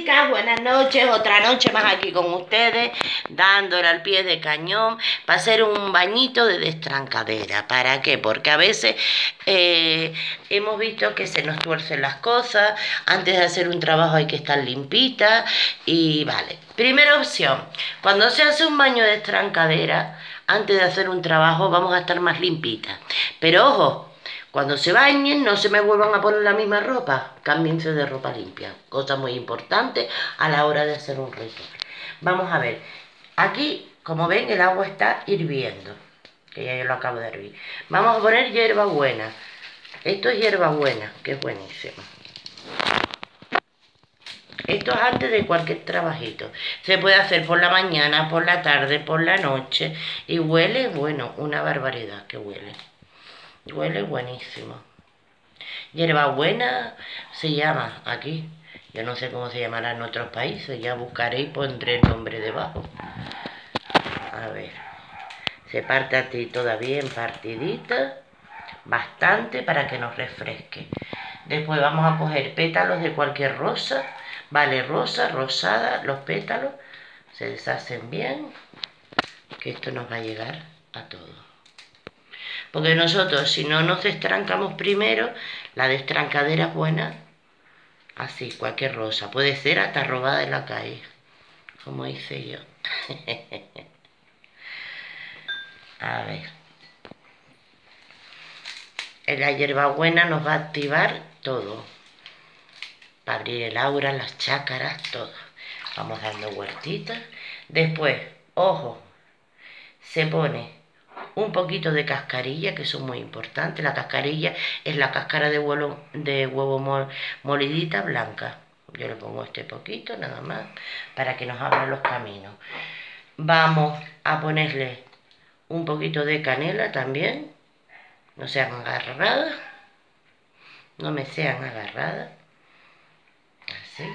chicas, buenas noches, otra noche más aquí con ustedes, dándole al pie de cañón para hacer un bañito de destrancadera. ¿Para qué? Porque a veces hemos visto que se nos tuercen las cosas, antes de hacer un trabajo hay que estar limpita y vale. Primera opción, cuando se hace un baño de destrancadera, antes de hacer un trabajo vamos a estar más limpitas. Pero ojo, cuando se bañen, no se me vuelvan a poner la misma ropa, cámbiense de ropa limpia, cosa muy importante a la hora de hacer un ritual. Vamos a ver, aquí, como ven, el agua está hirviendo, que ya yo lo acabo de hervir. Vamos a poner hierbabuena, esto es hierbabuena, que es buenísimo. Esto es antes de cualquier trabajito, se puede hacer por la mañana, por la tarde, por la noche, y huele, bueno, una barbaridad que huele. Huele buenísimo. Hierbabuena se llama aquí. Yo no sé cómo se llamará en otros países. Ya buscaré y pondré el nombre debajo. A ver. Se parte así toda bien partidita. Bastante para que nos refresque. Después vamos a coger pétalos de cualquier rosa. Vale, rosa, rosada, los pétalos. Se deshacen bien. Que esto nos va a llegar a todos. Porque nosotros, si no nos destrancamos primero, la destrancadera es buena, así, cualquier rosa. Puede ser hasta robada en la calle, como hice yo. A ver. La hierbabuena nos va a activar todo. Para abrir el aura, las chácaras, todo. Vamos dando vueltitas. Después, ojo, se pone un poquito de cascarilla, que son muy importantes. La cascarilla es la cáscara de huevo molidita blanca. Yo le pongo este poquito nada más para que nos abra los caminos. Vamos a ponerle un poquito de canela también. No sean agarradas. No me sean agarradas. Así.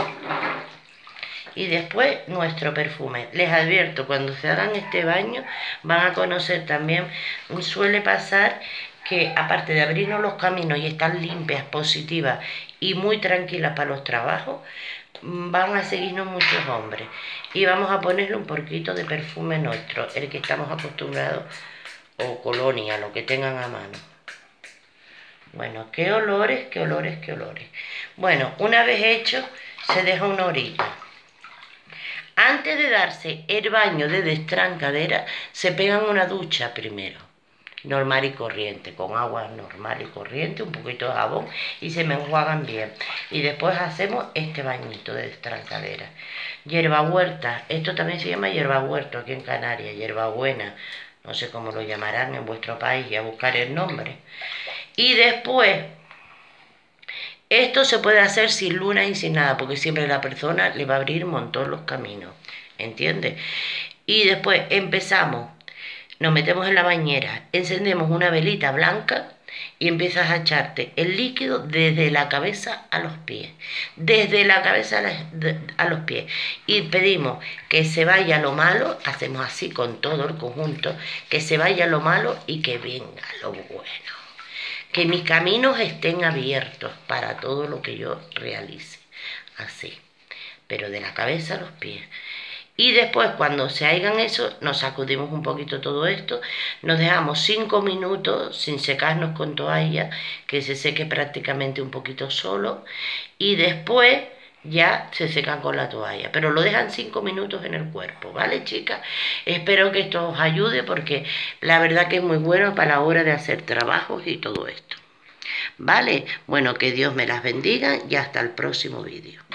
Y después nuestro perfume. Les advierto, cuando se hagan este baño van a conocer también, suele pasar que aparte de abrirnos los caminos y estar limpias, positivas y muy tranquilas para los trabajos, van a seguirnos muchos hombres. Y vamos a ponerle un poquito de perfume nuestro, el que estamos acostumbrados, o colonia, lo que tengan a mano. Bueno, qué olores, qué olores, qué olores. Bueno, una vez hecho, se deja una horita. Antes de darse el baño de destrancadera, se pegan una ducha primero, normal y corriente, con agua normal y corriente, un poquito de jabón y se me enjuagan bien. Y después hacemos este bañito de destrancadera. Hierbahuerta, esto también se llama hierbahuerto aquí en Canarias, hierbabuena, no sé cómo lo llamarán en vuestro país, ya buscaré el nombre. Y después, esto se puede hacer sin luna y sin nada, porque siempre la persona le va a abrir un montón los caminos, ¿entiendes? Y después empezamos, nos metemos en la bañera, encendemos una velita blanca y empiezas a echarte el líquido desde la cabeza a los pies, desde la cabeza a los pies. Y pedimos que se vaya lo malo, hacemos así con todo el conjunto, que se vaya lo malo y que venga lo bueno. Que mis caminos estén abiertos para todo lo que yo realice. Así. Pero de la cabeza a los pies. Y después, cuando se hagan eso, nos sacudimos un poquito todo esto. Nos dejamos 5 minutos sin secarnos con toalla, que se seque prácticamente un poquito solo. Y después ya se secan con la toalla, pero lo dejan 5 minutos en el cuerpo, ¿vale, chicas? Espero que esto os ayude porque la verdad que es muy bueno para la hora de hacer trabajos y todo esto, ¿vale? Bueno, que Dios me las bendiga y hasta el próximo vídeo.